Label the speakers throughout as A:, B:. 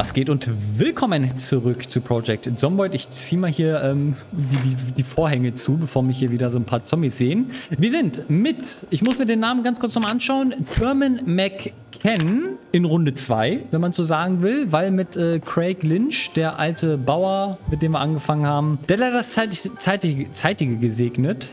A: Was geht und willkommen zurück zu Project Zomboid. Ich ziehe mal hier die Vorhänge zu, bevor mich hier wieder so ein paar Zombies sehen. Wir sind mit, ich muss mir den Namen ganz kurz nochmal anschauen, Thurman McCann in Runde 2, wenn man so sagen will, weil mit Craig Lynch, der alte Bauer, mit dem wir angefangen haben, der leider das Zeitige gesegnet,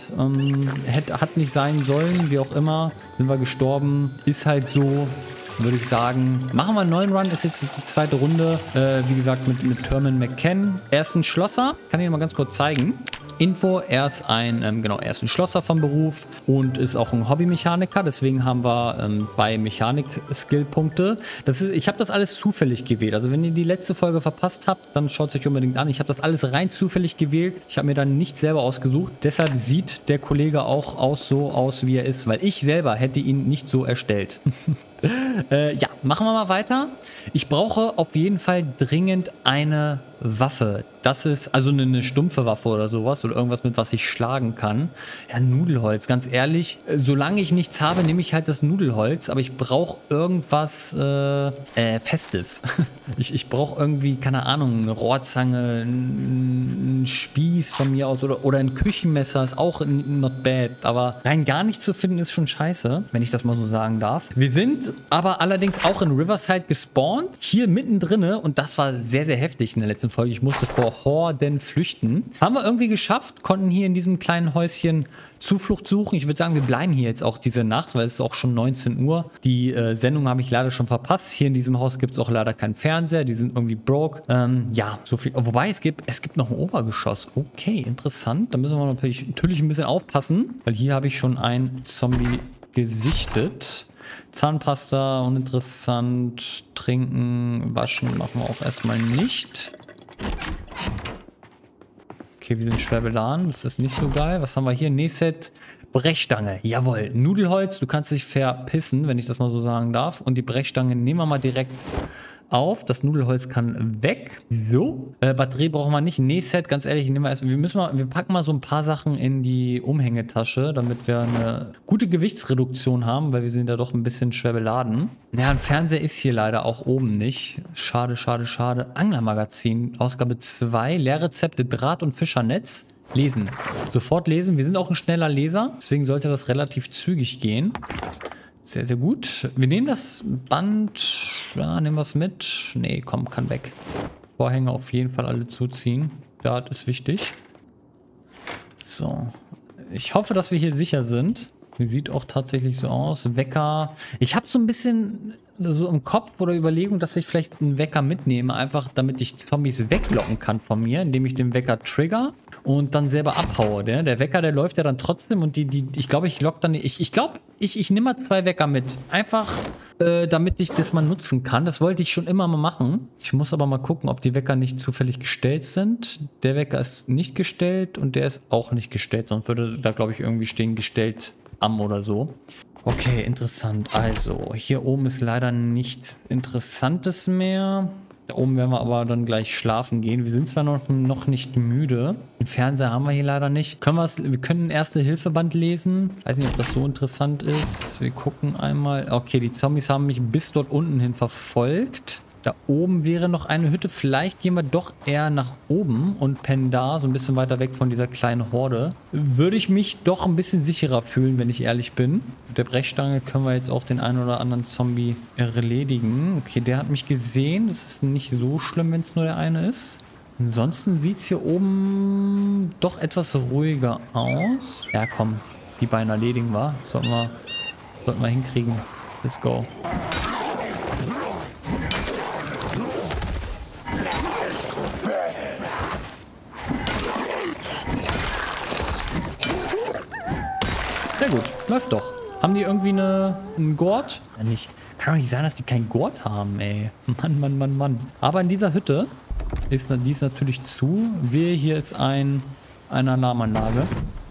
A: hat nicht sein sollen, wie auch immer, sind wir gestorben, ist halt so. Würde ich sagen, machen wir einen neuen Run, ist jetzt die zweite Runde, wie gesagt mit Thurman McCann. Er ist ein Schlosser, kann ich Ihnen mal ganz kurz zeigen. Info, er ist ein Schlosser vom Beruf und ist auch ein Hobbymechaniker, deswegen haben wir 2 Mechanik-Skill-Punkte. Ich habe das alles zufällig gewählt, also wenn ihr die letzte Folge verpasst habt, dann schaut es euch unbedingt an. Ich habe das alles rein zufällig gewählt, ich habe mir dann nicht selber ausgesucht, deshalb sieht der Kollege auch so aus, wie er ist, weil ich selber hätte ihn nicht so erstellt. Ja, machen wir mal weiter. Ich brauche auf jeden Fall dringend eine Waffe. Das ist also eine stumpfe Waffe oder sowas oder irgendwas, mit was ich schlagen kann. Ja, Nudelholz, ganz ehrlich. Solange ich nichts habe, nehme ich halt das Nudelholz, aber ich brauche irgendwas Festes. Ich brauche irgendwie, keine Ahnung, eine Rohrzange, einen Spieß von mir aus oder ein Küchenmesser ist auch not bad, aber rein gar nicht zu finden ist schon scheiße, wenn ich das mal so sagen darf. Wir sind aber allerdings auch in Riverside gespawnt, hier mittendrin, und das war sehr, sehr heftig in der letzten Folge. Ich musste vor Horden flüchten. Haben wir irgendwie geschafft, konnten hier in diesem kleinen Häuschen Zuflucht suchen. Ich würde sagen, wir bleiben hier jetzt auch diese Nacht, weil es ist auch schon 19 Uhr. Die Sendung habe ich leider schon verpasst. Hier in diesem Haus gibt es auch leider keinen Fernseher. Die sind irgendwie broke. Ja, so viel. Wobei, es gibt noch ein Obergeschoss. Okay, interessant. Da müssen wir natürlich ein bisschen aufpassen, weil hier habe ich schon einen Zombie gesichtet. Zahnpasta, uninteressant. Trinken, waschen machen wir auch erstmal nicht. Okay, wir sind schwer beladen. Das ist nicht so geil. Was haben wir hier? Neset, Brechstange. Jawohl. Nudelholz. Du kannst dich verpissen, wenn ich das mal so sagen darf. Und die Brechstange nehmen wir mal direkt auf. Das Nudelholz kann weg. So. Batterie brauchen wir nicht. Neset, ganz ehrlich, nehmen wir erst. Wir packen mal so ein paar Sachen in die Umhängetasche, damit wir eine gute Gewichtsreduktion haben, weil wir sind ja doch ein bisschen schwer beladen. Ja, ein Fernseher ist hier leider auch oben nicht. Schade, schade, schade. Anglermagazin, Ausgabe 2, Lehrrezepte, Draht- und Fischernetz. Lesen. Sofort lesen. Wir sind auch ein schneller Leser, deswegen sollte das relativ zügig gehen. Sehr, sehr gut. Wir nehmen das Band. Ja, nehmen wir es mit. Nee, komm, kann weg. Vorhänge auf jeden Fall alle zuziehen. Das ist wichtig. So. Ich hoffe, dass wir hier sicher sind. Sieht auch tatsächlich so aus. Wecker. Ich habe so ein bisschen so im Kopf oder Überlegung, dass ich vielleicht einen Wecker mitnehme, einfach damit ich Zombies weglocken kann von mir, indem ich den Wecker trigger und dann selber abhaue. Der Wecker, der läuft ja dann trotzdem und ich glaube, ich lock dann. Ich nehme mal 2 Wecker mit. Einfach, damit ich das mal nutzen kann. Das wollte ich schon immer mal machen. Ich muss aber mal gucken, ob die Wecker nicht zufällig gestellt sind. Der Wecker ist nicht gestellt und der ist auch nicht gestellt. Sonst würde da, glaube ich, irgendwie stehen, gestellt am oder so. Okay, interessant. Also, hier oben ist leider nichts Interessantes mehr. Da oben werden wir aber dann gleich schlafen gehen. Wir sind zwar noch nicht müde. Den Fernseher haben wir hier leider nicht. Wir können Erste-Hilfe-Band lesen. Ich weiß nicht, ob das so interessant ist. Wir gucken einmal. Okay, die Zombies haben mich bis dort unten hin verfolgt. Da oben wäre noch eine Hütte. Vielleicht gehen wir doch eher nach oben und pennen da, so ein bisschen weiter weg von dieser kleinen Horde. Würde ich mich doch ein bisschen sicherer fühlen, wenn ich ehrlich bin. Mit der Brechstange können wir jetzt auch den einen oder anderen Zombie erledigen. Okay, der hat mich gesehen. Das ist nicht so schlimm, wenn es nur der eine ist. Ansonsten sieht es hier oben doch etwas ruhiger aus. Ja, komm, die beiden erledigen wir. Sollten wir hinkriegen. Let's go. Sehr gut, läuft doch. Haben die irgendwie einen Gurt? Ja, nicht. Kann doch nicht sein, dass die keinen Gurt haben, ey. Mann, Mann, Mann, Mann. Aber in dieser Hütte die ist natürlich zu. Hier ist eine Alarmanlage.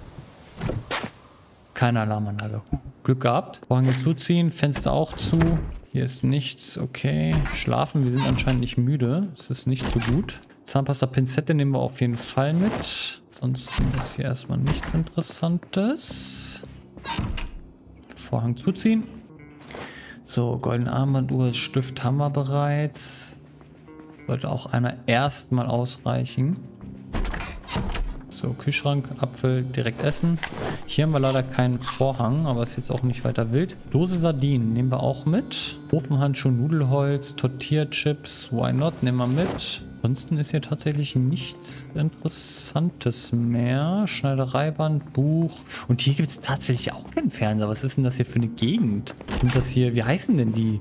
A: Keine Alarmanlage. Glück gehabt. Vorhänge zuziehen, Fenster auch zu. Hier ist nichts. Okay. Schlafen, wir sind anscheinend nicht müde. Das ist nicht so gut. Zahnpasta, Pinzette nehmen wir auf jeden Fall mit. Sonst ist hier erstmal nichts Interessantes. Vorhang zuziehen. So, goldene Armbanduhr, Stift haben wir bereits. Sollte auch einer erstmal ausreichen. So, Kühlschrank, Apfel, direkt essen. Hier haben wir leider keinen Vorhang, aber ist jetzt auch nicht weiter wild. Dose Sardinen nehmen wir auch mit. Ofenhandschuh, Nudelholz, Tortilla-Chips, why not, nehmen wir mit. Ansonsten ist hier tatsächlich nichts Interessantes mehr. Schneidereiband, Buch. Und hier gibt es tatsächlich auch keinen Fernseher. Was ist denn das hier für eine Gegend? Und das hier, wie heißen denn die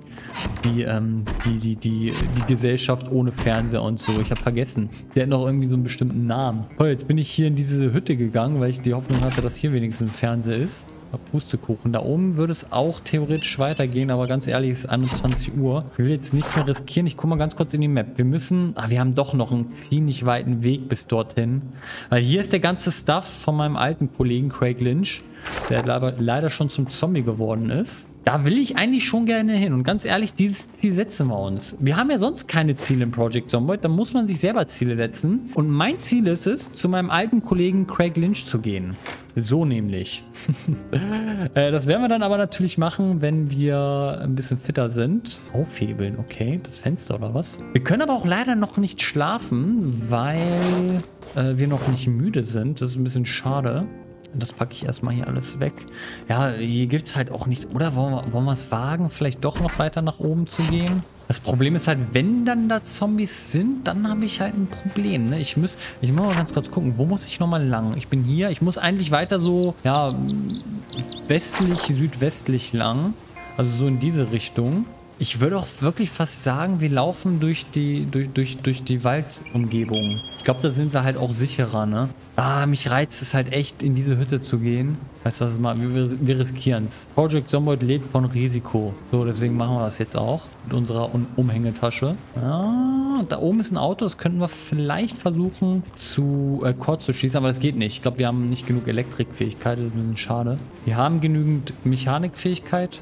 A: Gesellschaft ohne Fernseher und so? Ich habe vergessen. Der hat noch irgendwie so einen bestimmten Namen. Oh, jetzt bin ich hier in diese Hütte gegangen, weil ich die Hoffnung hatte, dass hier wenigstens ein Fernseher ist. Pustekuchen. Da oben würde es auch theoretisch weitergehen, aber ganz ehrlich, es ist 21 Uhr. Ich will jetzt nichts mehr riskieren. Ich gucke mal ganz kurz in die Map. Wir haben doch noch einen ziemlich weiten Weg bis dorthin. Weil hier ist der ganze Stuff von meinem alten Kollegen Craig Lynch, der leider schon zum Zombie geworden ist. Da will ich eigentlich schon gerne hin. Und ganz ehrlich, dieses Ziel setzen wir uns. Wir haben ja sonst keine Ziele im Project Zomboid. Da muss man sich selber Ziele setzen. Und mein Ziel ist es, zu meinem alten Kollegen Craig Lynch zu gehen. So nämlich. Das werden wir dann aber natürlich machen, wenn wir ein bisschen fitter sind. Aufhebeln, okay. Das Fenster oder was? Wir können aber auch leider noch nicht schlafen, weil wir noch nicht müde sind. Das ist ein bisschen schade. Das packe ich erstmal hier alles weg. Ja, hier gibt es halt auch nichts. Oder wollen wir es wagen, vielleicht doch noch weiter nach oben zu gehen? Das Problem ist halt, wenn dann da Zombies sind, dann habe ich halt ein Problem. Ne? Ich muss mal ganz kurz gucken, wo muss ich nochmal lang? Ich bin hier. Ich muss eigentlich weiter so, ja, westlich, südwestlich lang. Also so in diese Richtung. Ich würde auch wirklich fast sagen, wir laufen durch die Waldumgebung. Ich glaube, da sind wir halt auch sicherer, ne? Ah, mich reizt es halt echt, in diese Hütte zu gehen. Weißt du was, mal, wir riskieren es. Project Zomboid lebt von Risiko. So, deswegen machen wir das jetzt auch. Mit unserer Umhängetasche. Ah, da oben ist ein Auto. Das könnten wir vielleicht versuchen kurz zu schießen, aber das geht nicht. Ich glaube, wir haben nicht genug Elektrikfähigkeit. Das ist ein bisschen schade. Wir haben genügend Mechanikfähigkeit,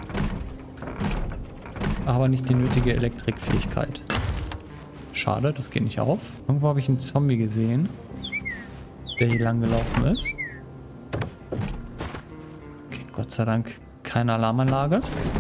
A: aber nicht die nötige Elektrikfähigkeit. Schade, das geht nicht auf. Irgendwo habe ich einen Zombie gesehen, der hier lang gelaufen ist. Okay, Gott sei Dank keine Alarmanlage.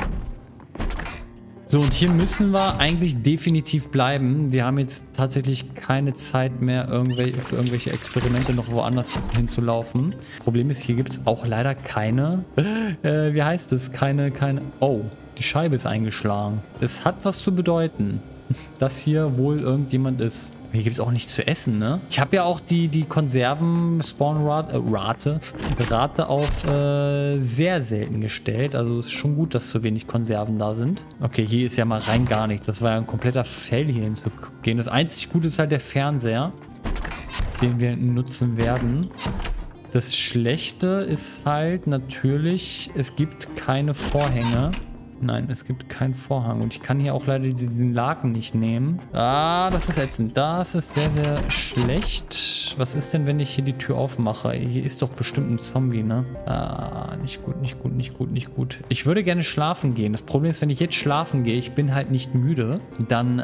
A: So, und hier müssen wir eigentlich definitiv bleiben. Wir haben jetzt tatsächlich keine Zeit mehr, für irgendwelche Experimente noch woanders hinzulaufen. Problem ist, hier gibt es auch leider keine, wie heißt es? Oh, die Scheibe ist eingeschlagen. Das hat was zu bedeuten, dass hier wohl irgendjemand ist. Hier gibt es auch nichts zu essen, ne? Ich habe ja auch die Konserven-Spawn-Rate auf sehr selten gestellt. Also es ist schon gut, dass so wenig Konserven da sind. Okay, hier ist ja mal rein gar nichts. Das war ja ein kompletter Fail, hier hinzugehen. Das einzig Gute ist halt der Fernseher, den wir nutzen werden. Das Schlechte ist halt natürlich, es gibt keine Vorhänge. Nein, es gibt keinen Vorhang. Und ich kann hier auch leider diesen Laken nicht nehmen. Ah, das ist ätzend. Das ist sehr, sehr schlecht. Was ist denn, wenn ich hier die Tür aufmache? Hier ist doch bestimmt ein Zombie, ne? Ah, nicht gut, nicht gut, nicht gut, nicht gut. Ich würde gerne schlafen gehen. Das Problem ist, wenn ich jetzt schlafen gehe, ich bin halt nicht müde, dann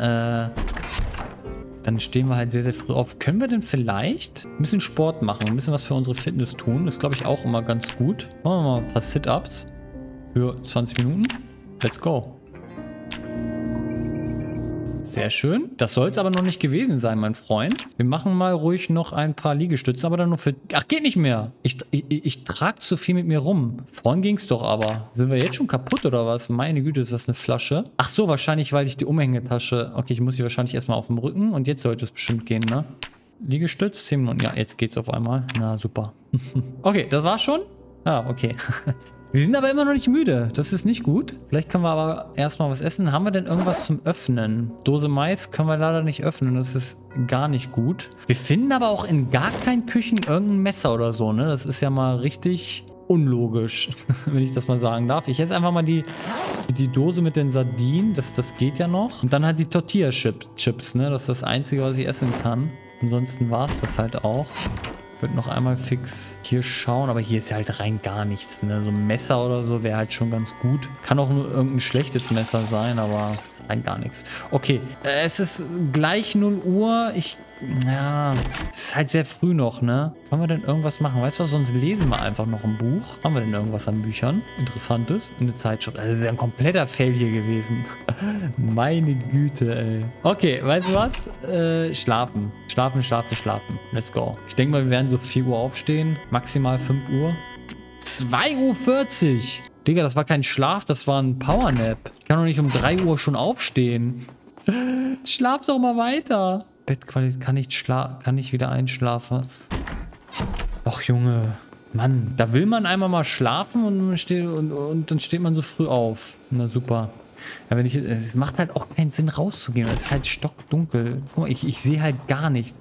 A: stehen wir halt sehr, sehr früh auf. Können wir denn vielleicht ein bisschen Sport machen? Ein bisschen was für unsere Fitness tun? Das ist, glaube ich, auch immer ganz gut. Machen wir mal ein paar Sit-Ups für 20 Minuten. Let's go. Sehr schön. Das soll es aber noch nicht gewesen sein, mein Freund. Wir machen mal ruhig noch ein paar Liegestütze, aber dann nur für... Ach, geht nicht mehr. Ich trage zu viel mit mir rum. Vorhin ging es doch aber. Sind wir jetzt schon kaputt oder was? Meine Güte, ist das eine Flasche? Ach so, wahrscheinlich, weil ich die Umhängetasche... Okay, ich muss sie wahrscheinlich erstmal auf dem Rücken und jetzt sollte es bestimmt gehen, ne? Liegestütz, 10 Minuten. Ja, jetzt geht's auf einmal. Na, super. Okay, das war's schon? Ah, okay. Wir sind aber immer noch nicht müde. Das ist nicht gut. Vielleicht können wir aber erstmal was essen. Haben wir denn irgendwas zum Öffnen? Dose Mais können wir leider nicht öffnen. Das ist gar nicht gut. Wir finden aber auch in gar keinen Küchen irgendein Messer oder so, ne? Das ist ja mal richtig unlogisch, wenn ich das mal sagen darf. Ich esse einfach mal die Dose mit den Sardinen. Das geht ja noch. Und dann halt die Tortilla-Chips, ne? Das ist das Einzige, was ich essen kann. Ansonsten war es das halt auch. Würde noch einmal fix hier schauen, aber hier ist ja halt rein gar nichts, ne? So ein Messer oder so wäre halt schon ganz gut. Kann auch nur irgendein schlechtes Messer sein, aber Nein, gar nichts. Okay, es ist gleich 0 Uhr. Ja, es ist halt sehr früh noch, ne? Können wir denn irgendwas machen? Weißt du was, sonst lesen wir einfach noch ein Buch. Haben wir denn irgendwas an Büchern? Interessantes? Eine Zeitschrift. Also wäre ein kompletter Fail hier gewesen. Meine Güte, ey. Okay, weißt du was? Schlafen. Schlafen. Let's go. Ich denke mal, wir werden so 4 Uhr aufstehen. Maximal 5 Uhr. 2:40 Uhr. Digga, das war kein Schlaf, das war ein Powernap. Ich kann doch nicht um 3 Uhr schon aufstehen. Schlaf doch mal weiter. Bettqualität, kann ich wieder einschlafen. Och, Junge. Mann, da will man einmal mal schlafen und dann steht man so früh auf. Na super. Ja, es macht halt auch keinen Sinn rauszugehen, weil es ist halt stockdunkel. Guck mal, ich sehe halt gar nichts.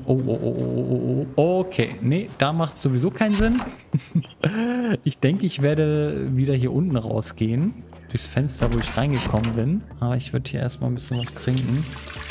A: Oh. Okay, nee, da macht es sowieso keinen Sinn. Ich denke, ich werde wieder hier unten rausgehen. Durchs Fenster, wo ich reingekommen bin. Aber ich würde hier erstmal ein bisschen was trinken.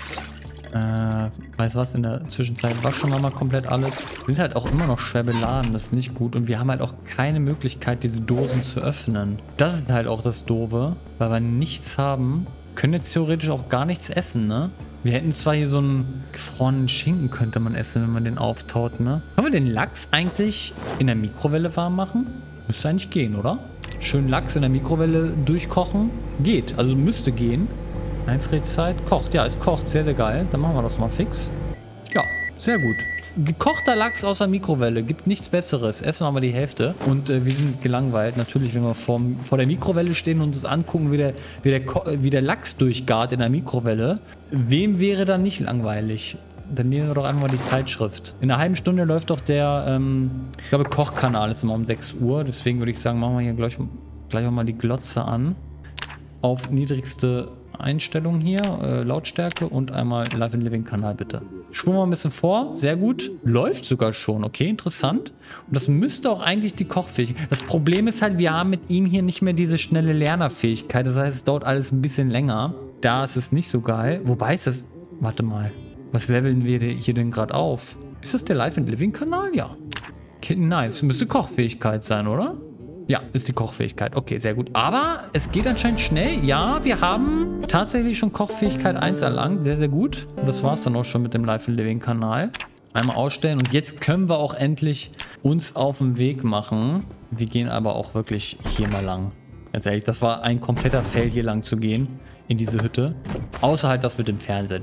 A: Weißt du was, in der Zwischenzeit waschen wir mal komplett alles. Sind halt auch immer noch schwer beladen, das ist nicht gut. Und wir haben halt auch keine Möglichkeit, diese Dosen zu öffnen. Das ist halt auch das Doofe, weil wir nichts haben. Können jetzt theoretisch auch gar nichts essen, ne? Wir hätten zwar hier so einen gefrorenen Schinken, könnte man essen, wenn man den auftaut, ne? Können wir den Lachs eigentlich in der Mikrowelle warm machen? Müsste eigentlich gehen, oder? Schön Lachs in der Mikrowelle durchkochen. Geht, also müsste gehen. Einfrierezeit. Kocht. Ja, es kocht. Sehr, sehr geil. Dann machen wir das mal fix. Ja, sehr gut. Gekochter Lachs aus der Mikrowelle. Gibt nichts Besseres. Essen wir mal die Hälfte. Und wir sind gelangweilt. Natürlich, wenn wir vor der Mikrowelle stehen und uns angucken, wie der Lachs durchgart in der Mikrowelle. Wem wäre dann nicht langweilig? Dann nehmen wir doch einfach mal die Zeitschrift. In einer halben Stunde läuft doch der, ich glaube, Kochkanal ist immer um 6 Uhr. Deswegen würde ich sagen, machen wir hier gleich auch mal die Glotze an. Auf niedrigste Einstellungen hier, Lautstärke und einmal Live and Living Kanal bitte. Spulen wir ein bisschen vor, sehr gut. Läuft sogar schon, okay, interessant. Und das müsste auch eigentlich die Kochfähigkeit. Das Problem ist halt, wir haben mit ihm hier nicht mehr diese schnelle Lernerfähigkeit. Das heißt, es dauert alles ein bisschen länger. Da ist es nicht so geil. Wobei ist das, warte mal, was leveln wir hier denn gerade auf? Ist das der Live and Living Kanal? Ja. Nice, müsste Kochfähigkeit sein, oder? Ja, ist die Kochfähigkeit. Okay, sehr gut. Aber es geht anscheinend schnell. Ja, wir haben tatsächlich schon Kochfähigkeit 1 erlangt. Sehr, sehr gut. Und das war es dann auch schon mit dem Live and Living Kanal. Einmal ausstellen. Und jetzt können wir auch endlich uns auf den Weg machen. Wir gehen aber auch wirklich hier mal lang. Ganz ehrlich, das war ein kompletter Fail, hier lang zu gehen. In diese Hütte. Außer halt das mit dem Fernseher.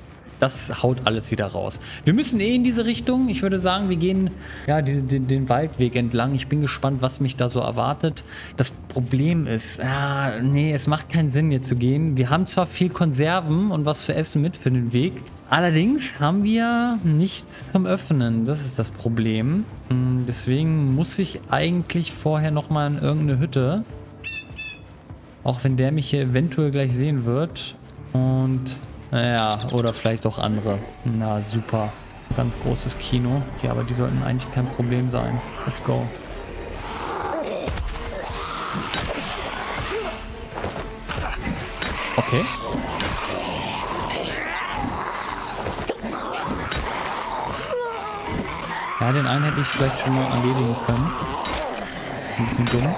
A: Das haut alles wieder raus. Wir müssen in diese Richtung. Ich würde sagen, wir gehen ja den Waldweg entlang. Ich bin gespannt, was mich da so erwartet. Das Problem ist, nee, es macht keinen Sinn, hier zu gehen. Wir haben zwar viel Konserven und was zu essen mit für den Weg. Allerdings haben wir nichts zum Öffnen. Das ist das Problem. Deswegen muss ich eigentlich vorher nochmal in irgendeine Hütte. Auch wenn der mich hier eventuell gleich sehen wird. Und naja, oder vielleicht auch andere. Na, super. Ganz großes Kino. Ja, aber die sollten eigentlich kein Problem sein. Let's go. Okay. Ja, den einen hätte ich vielleicht schon mal erledigen können. Ein bisschen dumm.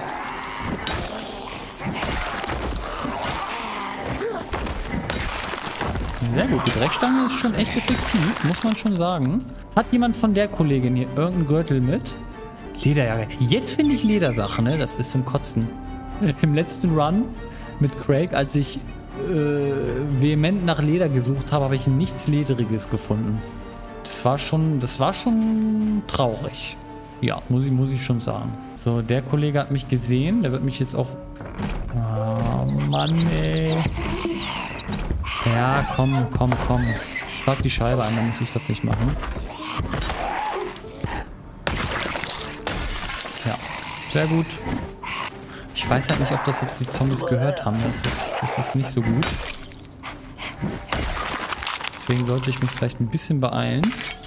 A: Sehr gut, die Brechstange ist schon echt effektiv, muss man schon sagen. Hat jemand von der Kollegin hier irgendeinen Gürtel mit? Lederjacke. Jetzt finde ich Ledersachen, ne? Das ist zum Kotzen. Im letzten Run mit Craig, als ich vehement nach Leder gesucht habe, habe ich nichts Lederiges gefunden. Das war schon traurig. Ja, muss ich schon sagen. So, der Kollege hat mich gesehen. Der wird mich jetzt auch... Oh, Mann, ey. Ja, komm. Schlag die Scheibe ein, dann muss ich das nicht machen. Ja, sehr gut. Ich weiß halt nicht, ob das jetzt die Zombies gehört haben. Das ist nicht so gut. Deswegen sollte ich mich vielleicht ein bisschen beeilen.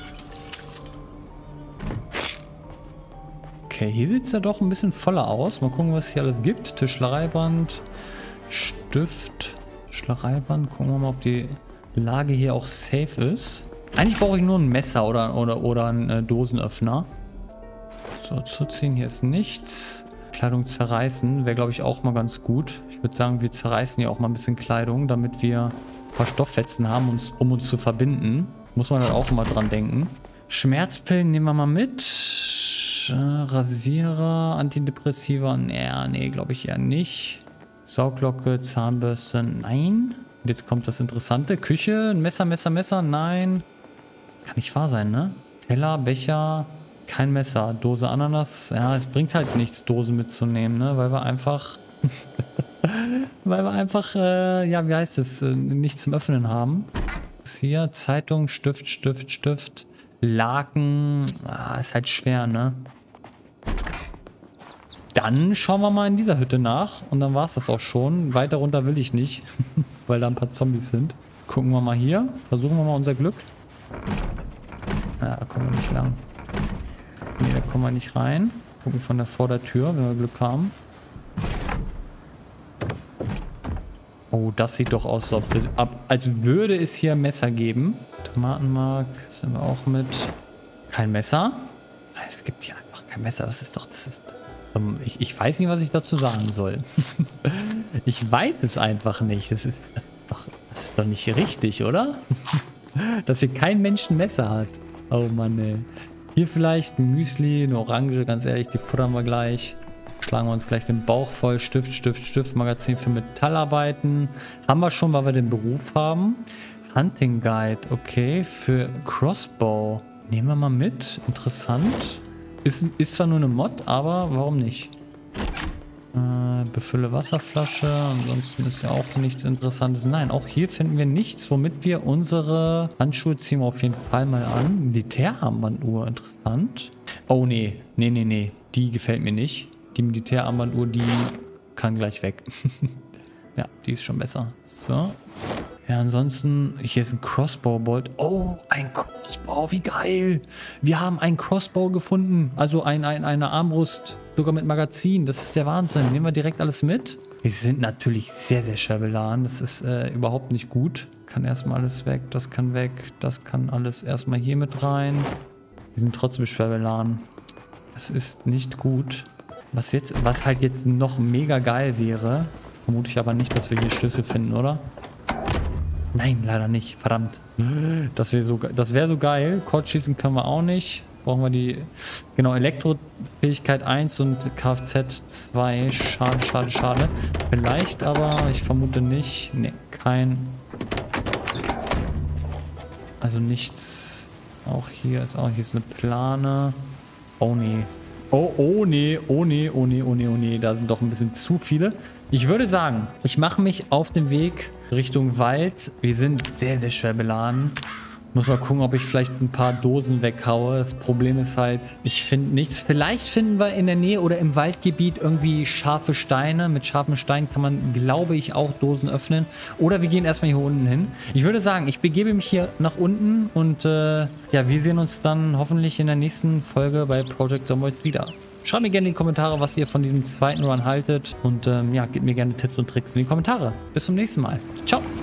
A: Okay, hier sieht es ja doch ein bisschen voller aus. Mal gucken, was es hier alles gibt. Tischlereiband, Stift... Schlereiband. Gucken wir mal, ob die Lage hier auch safe ist. Eigentlich brauche ich nur ein Messer oder einen Dosenöffner. So, zuziehen. Hier ist nichts. Kleidung zerreißen. Wäre, glaube ich, auch mal ganz gut. Ich würde sagen, wir zerreißen ja auch mal ein bisschen Kleidung, damit wir ein paar Stofffetzen haben, um uns zu verbinden. Muss man halt auch immer dran denken. Schmerzpillen nehmen wir mal mit. Rasierer, Antidepressiva. Nee, glaube ich eher nicht. Sauglocke, Zahnbürste, nein. Und jetzt kommt das Interessante. Küche, ein Messer, nein. Kann nicht wahr sein, ne? Teller, Becher, kein Messer. Dose Ananas. Ja, es bringt halt nichts, Dosen mitzunehmen, ne? Weil wir einfach... ja, wie heißt es? Nichts zum Öffnen haben. Das hier, Zeitung, Stift. Laken. Ist halt schwer, ne? Dann schauen wir mal in dieser Hütte nach. Und dann war es das auch schon. Weiter runter will ich nicht. Weil da ein paar Zombies sind. Gucken wir mal hier. Versuchen wir mal unser Glück. Ja, da kommen wir nicht lang. Nee, da kommen wir nicht rein. Gucken von der Vordertür, wenn wir Glück haben. Oh, das sieht doch aus, als würde es hier Messer geben. Tomatenmark, das haben wir auch mit. Kein Messer? Es gibt hier einfach kein Messer. Ich weiß nicht, was ich dazu sagen soll. Ich weiß es einfach nicht. Das ist doch nicht richtig, oder? Dass hier kein Mensch ein Messer hat. Oh Mann, ey. Hier vielleicht ein Müsli, eine Orange, ganz ehrlich, die futtern wir gleich. Schlagen wir uns gleich den Bauch voll. Stift, Magazin für Metallarbeiten. Haben wir schon, weil wir den Beruf haben. Hunting Guide, okay. Für Crossbow. Nehmen wir mal mit. Interessant. Ist zwar nur eine Mod, aber warum nicht? Befülle Wasserflasche. Ansonsten ist ja auch nichts Interessantes. Nein, auch hier finden wir nichts, womit wir unsere Handschuhe ziehen wir auf jeden Fall mal an. Militärarmbanduhr, interessant. Oh nee. Die gefällt mir nicht. Die Militärarmbanduhr, die kann gleich weg. Ja, die ist schon besser. So. Ja, ansonsten, hier ist ein Crossbow-Bolt. Oh, ein Crossbow, wie geil. Wir haben einen Crossbow gefunden. Also eine Armbrust, sogar mit Magazin. Das ist der Wahnsinn. Nehmen wir direkt alles mit. Wir sind natürlich sehr, sehr schwer beladen. Das ist überhaupt nicht gut. Kann erstmal alles weg, das kann weg. Das kann alles erstmal hier mit rein. Wir sind trotzdem schwer beladen. Das ist nicht gut. Was halt jetzt noch mega geil wäre, vermute ich aber nicht, dass wir hier Schlüssel finden, oder? Nein, leider nicht. Verdammt. Das wäre so geil. Kurzschießen können wir auch nicht. Brauchen wir die... Genau, Elektrofähigkeit 1 und Kfz 2. Schade. Vielleicht aber, ich vermute nicht. Ne, kein... Also nichts. Auch hier ist eine Plane. Oh nee. Oh nee. Da sind doch ein bisschen zu viele. Ich würde sagen, ich mache mich auf den Weg Richtung Wald. Wir sind sehr, sehr schwer beladen. Muss mal gucken, ob ich vielleicht ein paar Dosen weghaue. Das Problem ist halt, ich finde nichts. Vielleicht finden wir in der Nähe oder im Waldgebiet irgendwie scharfe Steine. Mit scharfen Steinen kann man, glaube ich, auch Dosen öffnen. Oder wir gehen erstmal hier unten hin. Ich würde sagen, ich begebe mich hier nach unten und ja, wir sehen uns dann hoffentlich in der nächsten Folge bei Project Zomboid wieder. Schreibt mir gerne in die Kommentare, was ihr von diesem zweiten Run haltet. Und ja, gebt mir gerne Tipps und Tricks in die Kommentare. Bis zum nächsten Mal. Ciao.